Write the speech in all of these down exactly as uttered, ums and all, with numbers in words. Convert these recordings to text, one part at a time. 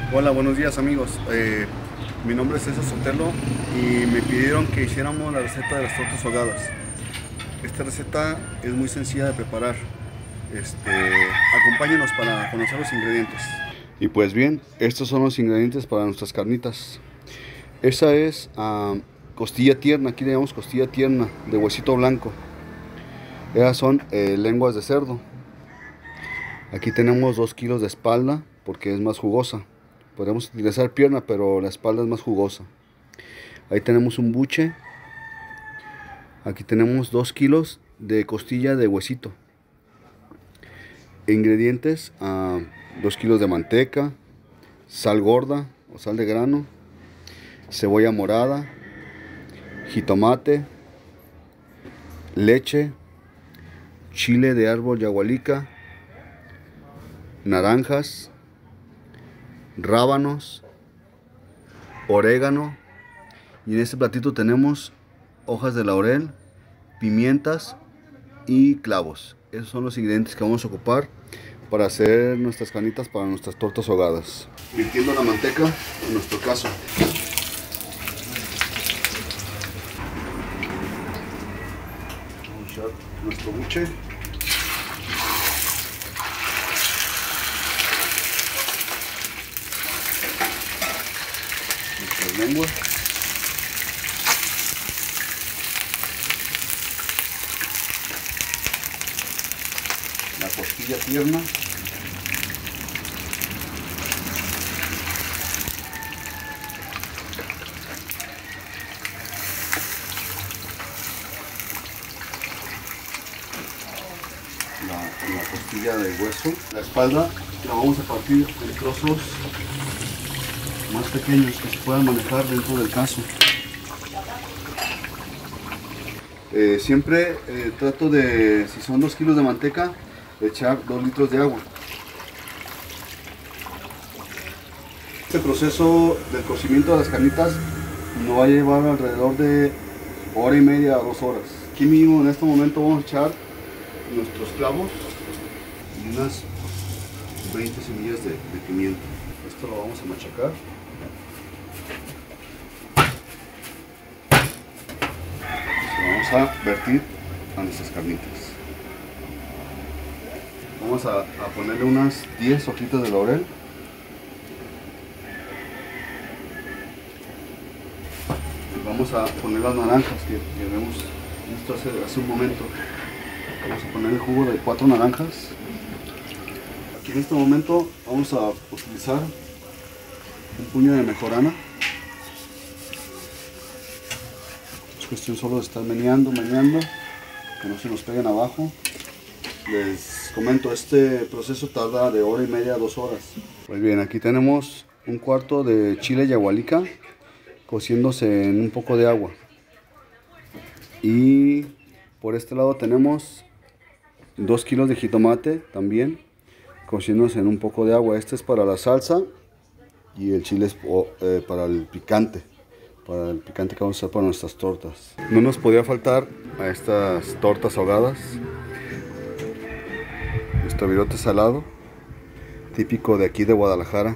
Hola, buenos días amigos. Eh, mi nombre es César Sotelo y me pidieron que hiciéramos la receta de las tortas ahogadas. Esta receta es muy sencilla de preparar. Este, acompáñenos para conocer los ingredientes. Y pues bien, estos son los ingredientes para nuestras carnitas. Esa es ah, costilla tierna, aquí le llamamos costilla tierna de huesito blanco. Esas son eh, lenguas de cerdo. Aquí tenemos dos kilos de espalda porque es más jugosa. Podemos utilizar pierna, pero la espalda es más jugosa. Ahí tenemos un buche. Aquí tenemos dos kilos de costilla de huesito. Ingredientes: uh, dos kilos de manteca, sal gorda o sal de grano, cebolla morada, jitomate, leche, chile de árbol yagualica, naranjas, rábanos, orégano. Y en este platito tenemos hojas de laurel, pimientas y clavos. Esos son los ingredientes que vamos a ocupar para hacer nuestras carnitas, para nuestras tortas ahogadas. Virtiendo la manteca, en nuestro caso. Vamos a echar nuestro buche. Nuestra lengua. La costilla tierna. La, la costilla de hueso. La espalda la vamos a partir en trozos más pequeños que se puedan manejar dentro del caso. Eh, siempre eh, trato de, si son dos kilos de manteca, echar dos litros de agua. Este proceso del cocimiento de las carnitas nos va a llevar alrededor de hora y media a dos horas. Aquí mismo en este momento vamos a echar nuestros clavos y unas veinte semillas de, de pimiento. Esto lo vamos a machacar. Lo vamos a vertir a nuestras carnitas. Vamos a, a ponerle unas diez hojitas de laurel. Y vamos a poner las naranjas que, que vemos visto hace, hace un momento. Vamos a poner el jugo de cuatro naranjas. Aquí en este momento vamos a utilizar un puño de mejorana. Es cuestión solo de estar meneando, meneando, que no se nos peguen abajo. Les comento, este proceso tarda de hora y media a dos horas. Pues bien, aquí tenemos un cuarto de chile yagualica cociéndose en un poco de agua. Y por este lado tenemos dos kilos de jitomate también cociéndose en un poco de agua. Este es para la salsa y el chile es eh, para el picante. Para el picante que vamos a hacer para nuestras tortas. No nos podía faltar a estas tortas ahogadas nuestro virote salado, típico de aquí de Guadalajara,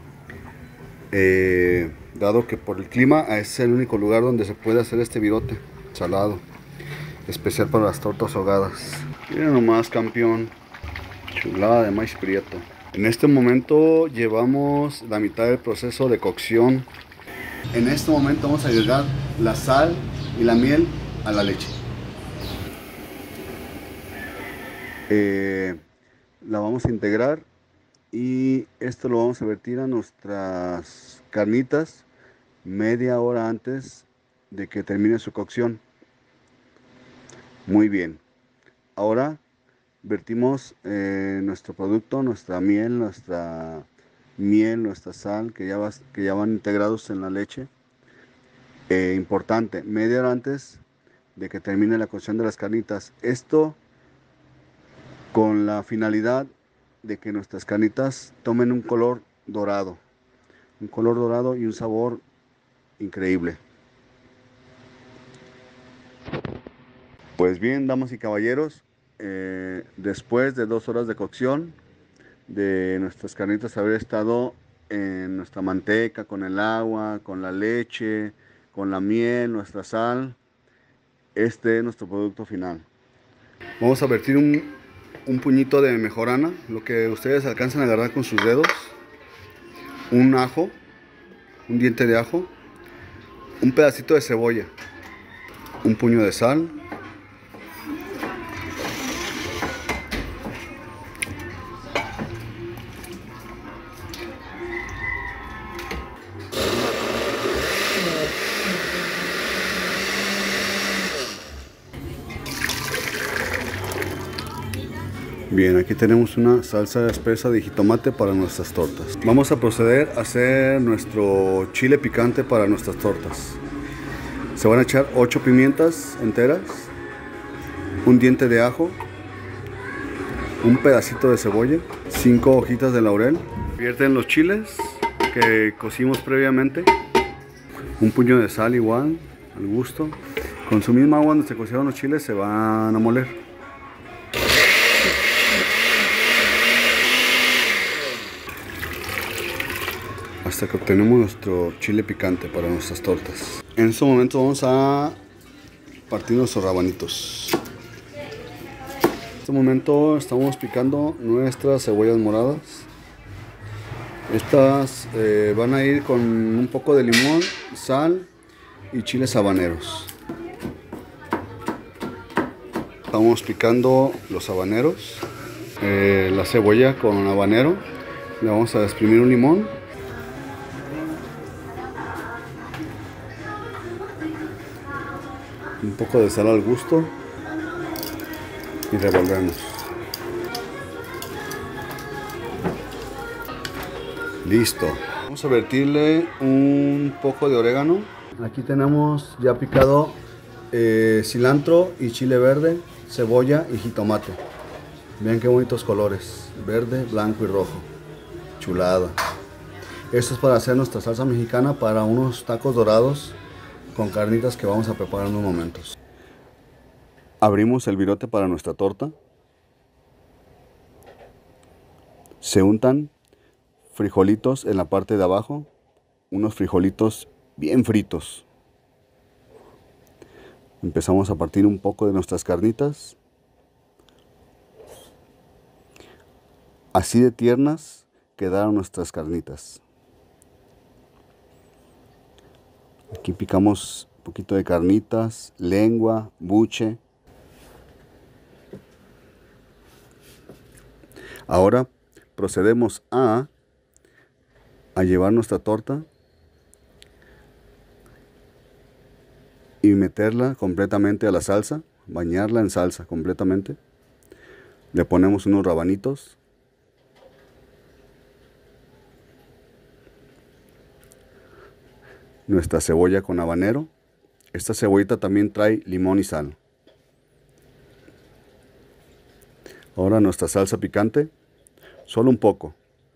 eh, dado que por el clima es el único lugar donde se puede hacer este virote salado, especial para las tortas ahogadas. Miren nomás, campeón, chulada de maíz prieto. En este momento llevamos la mitad del proceso de cocción. En este momento vamos a agregar la sal y la miel a la leche. Eh, la vamos a integrar y esto lo vamos a vertir a nuestras carnitas media hora antes de que termine su cocción. Muy bien. Ahora vertimos eh, nuestro producto, nuestra miel, nuestra miel, nuestra sal, que ya, va, que ya van integrados en la leche. Eh, importante, media hora antes de que termine la cocción de las carnitas. Esto con la finalidad de que nuestras carnitas tomen un color dorado. Un color dorado y un sabor increíble. Pues bien, damas y caballeros, eh, después de dos horas de cocción de nuestras carnitas haber estado en nuestra manteca, con el agua, con la leche, con la miel, nuestra sal. Este es nuestro producto final. Vamos a vertir un, un puñito de mejorana, lo que ustedes alcanzan a agarrar con sus dedos. Un ajo, un diente de ajo, un pedacito de cebolla, un puño de sal, bien, aquí tenemos una salsa espesa de jitomate para nuestras tortas. Vamos a proceder a hacer nuestro chile picante para nuestras tortas. Se van a echar ocho pimientas enteras, un diente de ajo, un pedacito de cebolla, cinco hojitas de laurel. Vierten los chiles que cocimos previamente, un puño de sal igual, al gusto. Con su misma agua donde se cocieron los chiles se van a moler. Hasta que obtenemos nuestro chile picante para nuestras tortas. En este momento vamos a partir nuestros rabanitos. En este momento estamos picando nuestras cebollas moradas. Estas eh, van a ir con un poco de limón, sal y chiles habaneros. Estamos picando los habaneros, eh, la cebolla con habanero. Le vamos a exprimir un limón. Un poco de sal al gusto y revolvemos. Listo. Vamos a vertirle un poco de orégano. Aquí tenemos ya picado eh, cilantro y chile verde, cebolla y jitomate. Vean qué bonitos colores, verde, blanco y rojo. Chulada. Esto es para hacer nuestra salsa mexicana para unos tacos dorados con carnitas que vamos a preparar en unos momentos. Abrimos el virote para nuestra torta. Se untan frijolitos en la parte de abajo, unos frijolitos bien fritos. Empezamos a partir un poco de nuestras carnitas. Así de tiernas quedaron nuestras carnitas. Aquí picamos un poquito de carnitas, lengua, buche. Ahora procedemos a, a llevar nuestra torta y meterla completamente a la salsa, bañarla en salsa completamente. Le ponemos unos rabanitos. Nuestra cebolla con habanero. Esta cebollita también trae limón y sal. Ahora nuestra salsa picante, solo un poco.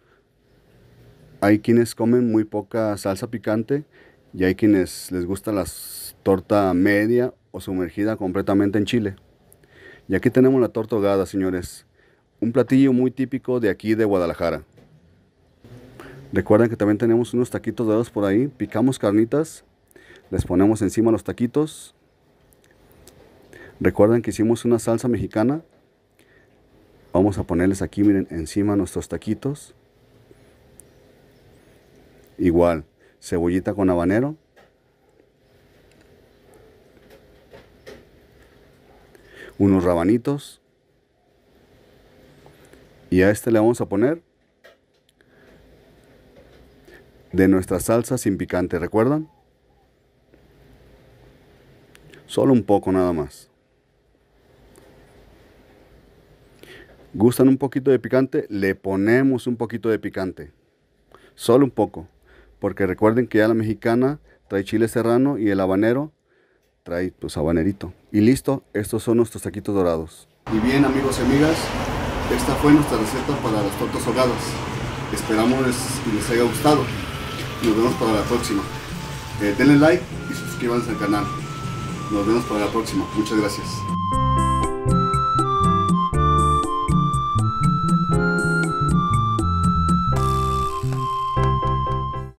Hay quienes comen muy poca salsa picante y hay quienes les gusta la torta media o sumergida completamente en chile. Y aquí tenemos la torta ahogada, señores. Un platillo muy típico de aquí de Guadalajara. Recuerden que también tenemos unos taquitos dorados por ahí. Picamos carnitas, les ponemos encima los taquitos. Recuerden que hicimos una salsa mexicana. Vamos a ponerles aquí, miren, encima nuestros taquitos. Igual, cebollita con habanero. Unos rabanitos. Y a este le vamos a poner de nuestra salsa sin picante, ¿recuerdan? Solo un poco nada más. ¿Gustan un poquito de picante? Le ponemos un poquito de picante. Solo un poco. Porque recuerden que ya la mexicana trae chile serrano y el habanero trae pues habanerito. Y listo, estos son nuestros taquitos dorados. Y bien, amigos y amigas, esta fue nuestra receta para las tortas ahogadas. Esperamos que les haya gustado. Nos vemos para la próxima. Eh, denle like y suscríbanse al canal. Nos vemos para la próxima. Muchas gracias.